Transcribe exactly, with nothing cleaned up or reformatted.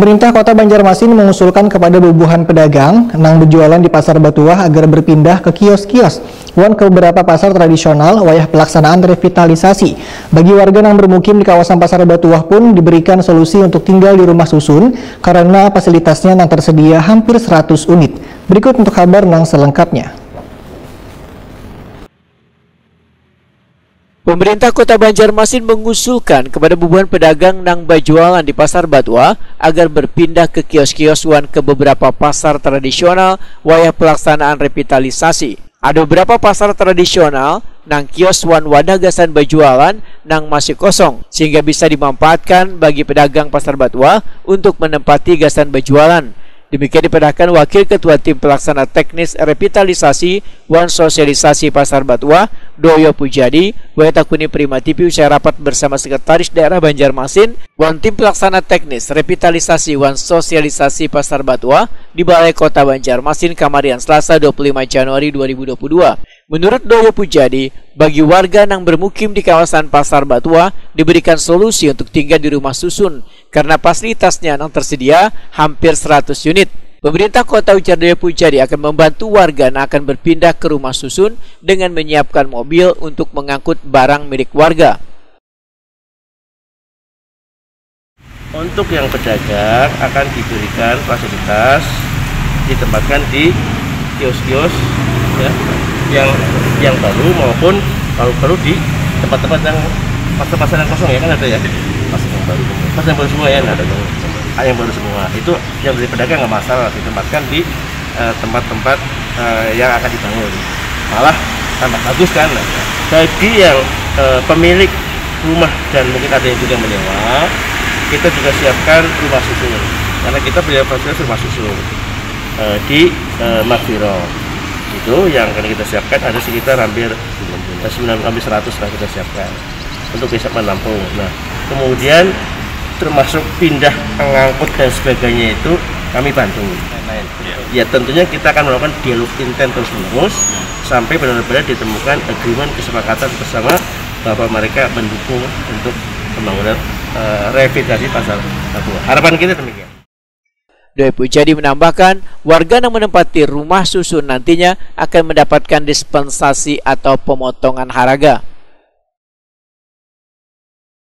Pemerintah Kota Banjarmasin mengusulkan kepada bubuhan pedagang yang berjualan di Pasar Batuah agar berpindah ke kios-kios wan ke beberapa pasar tradisional wayah pelaksanaan revitalisasi. Bagi warga yang bermukim di kawasan Pasar Batuah pun diberikan solusi untuk tinggal di rumah susun karena fasilitasnya yang tersedia hampir seratus unit. Berikut untuk kabar yang selengkapnya. Pemerintah Kota Banjarmasin mengusulkan kepada bubuhan pedagang nang berjualan di Pasar Batuah agar berpindah ke kios-kios wan ke beberapa pasar tradisional wayah pelaksanaan revitalisasi. Ada beberapa pasar tradisional nang kios wan wadah gasan berjualan nang masih kosong sehingga bisa dimanfaatkan bagi pedagang Pasar Batuah untuk menempati gasan berjualan. Demikian diperintahkan Wakil Ketua Tim Pelaksana Teknis Revitalisasi wan Sosialisasi Pasar Batuah, Doyo Pujadi, Wayatakuni Prima T V usai rapat bersama Sekretaris Daerah Banjarmasin, wan Tim Pelaksana Teknis Revitalisasi wan Sosialisasi Pasar Batuah di Balai Kota Banjarmasin, Kamarian, Selasa dua puluh lima Januari dua ribu dua puluh dua. Menurut Doyo Pujadi, bagi warga yang bermukim di kawasan Pasar Batuah diberikan solusi untuk tinggal di rumah susun karena fasilitasnya yang tersedia hampir seratus unit. Pemerintah Kota ujar Doyo Pujadi akan membantu warga yang akan berpindah ke rumah susun dengan menyiapkan mobil untuk mengangkut barang milik warga. Untuk yang pedagang akan diberikan fasilitas ditempatkan di kios-kios ya, yang yang baru maupun kalau perlu di tempat-tempat yang pasar-pasar yang kosong ya kan ada ya pasar yang baru pasar yang baru semua ya ada dong yang baru semua itu yang dari pedagang nggak masalah ditempatkan di tempat-tempat uh, uh, yang akan dibangun, malah tambah bagus kan. Bagi yang uh, pemilik rumah dan mungkin ada yang juga menyewa, kita juga siapkan rumah susun karena kita punya fasilitas rumah susun uh, di uh, Magviro. Itu yang akan kita siapkan ada sekitar hampir sembilan hampir seratus lah kita siapkan untuk bisa menampung. Nah, kemudian termasuk pindah mengangkut dan sebagainya itu kami bantu. Ya tentunya kita akan melakukan dialog intens terus menerus sampai benar-benar ditemukan agreement kesepakatan bersama bahwa mereka mendukung untuk pembangunan uh, revitalisasi Pasar Batuah. Harapan kita demikian. Doyo Pujadi menambahkan, warga yang menempati rumah susun nantinya akan mendapatkan dispensasi atau pemotongan harga.